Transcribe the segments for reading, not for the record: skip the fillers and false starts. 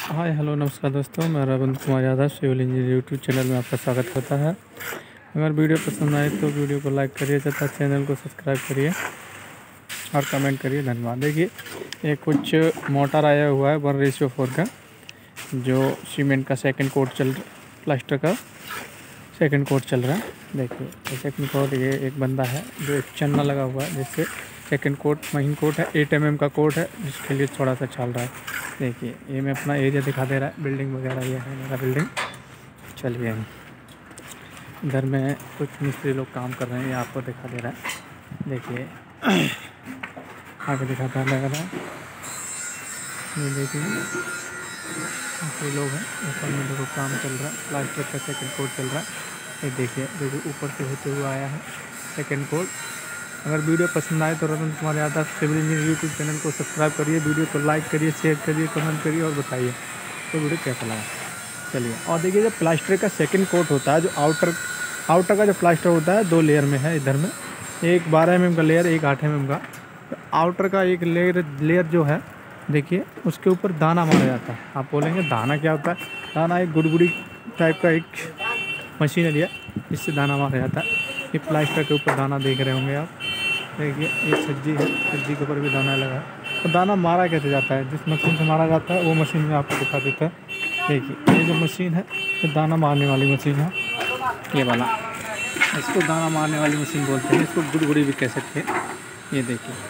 Hi hello नमस्कार दोस्तों, मैं Ravindra Kumar Yadav civil engineer YouTube channel में आपका स्वागत होता है। अगर वीडियो पसंद आए तो वीडियो को लाइक करिए तथा चैनल को सब्सक्राइब करिए और कमेंट करिए। धन्यवाद। देखिए, ये कुछ मोटर आया हुआ है 1:4 का, जो सीमेंट का सेकंड कोट प्लास्टर का सेकंड कोट चल रहा है। देखिए सेकंड कोट, ये एक बंदा है जो एक चन्ना लगा हुआ है, जिससे सेकंड कोट महीन कोट है, 8 mm का कोट है, जिसके लिए थोड़ा सा चल रहा है। देखिए ये मैं अपना एरिया दिखा दे रहा है, बिल्डिंग वगैरह ये है मेरा बिल्डिंग। चलिए, इधर में कुछ मिस्त्री लोग काम कर रहे हैं, ये आपको दिखा दे रहा है। देखिए आगे दिखाता है लग रहा है, ये देखिए ये लोग हैं, ऊपर में देखो काम चल रहा है, प्लास्टर का सेकंड कोट चल रहा है। ये देखिए ऊपर से होते हुए आया है सेकंड कोट। अगर वीडियो पसंद आए तो Ravindra Kumar Yadav civil engineer YouTube channel को सब्सक्राइब करिए, वीडियो को लाइक करिए, शेयर करिए, कमेंट करिए और बताइए तो वीडियो कैसा लगा। चलिए, और देखिए जो प्लास्टर का सेकंड कोट होता है, जो आउटर का जो प्लास्टर होता है 2 लेयर में है। इधर में एक 12 mm का लेयर, एक 8 mm का। तो आउटर का एक लेयर जो है, देखिए उसके ऊपर दाना मारा जाता है। आप बोलेंगे दाना क्या होता है? दाना एक गुड़गुड़ी टाइप का एक मशीनरी है, इससे दाना मारा जाता है। ये प्लास्टर के ऊपर दाना देख रहे होंगे आप। देखिए ये सज्जी है, सज्जी के ऊपर भी दाना लगा है। तो दाना मारा कैसे जाता है? जिस मशीन से मारा जाता है वो मशीन में आपको दिखा देता है। देखिए ये जो मशीन है, ये दाना मारने वाली मशीन है, ये वाला। इसको दाना मारने वाली मशीन बोलते हैं, इसको गुड़गुड़ी भी कह सकते हैं। ये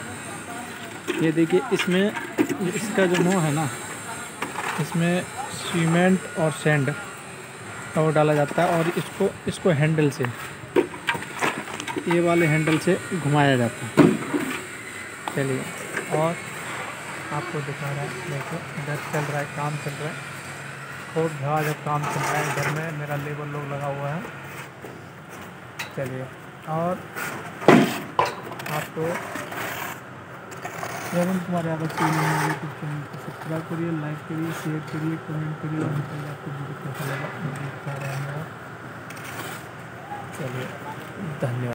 देखिए इसमें इसका जो मुँह है ना, इसमें सीमेंट और सैंड का वो डाला जाता है, और इसको हैंडल से, ये वाले हैंडल से घुमाया जाता है। चलिए, और आपको दिखा रहा है, देखो इधर चल रहा है, काम चल रहा है, खूब जगह जब काम चल रहा है। इधर में मेरा लेबर लोग लगा हुआ है। चलिए, और आपको Ravindra Kumar Yadav civil engineer YouTube channel को सब्सक्राइब करिए, लाइक करिए, शेयर करिए, कमेंट करिए और बताइए आपको वीडियो कैसा लगा। चलिए, धन्यवाद।